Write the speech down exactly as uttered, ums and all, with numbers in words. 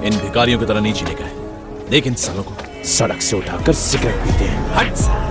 इन भिखारियों की तरह नहीं जीने का है। देख इन सालों को सड़क से उठाकर सिगरेट पीते हैं। हट साला।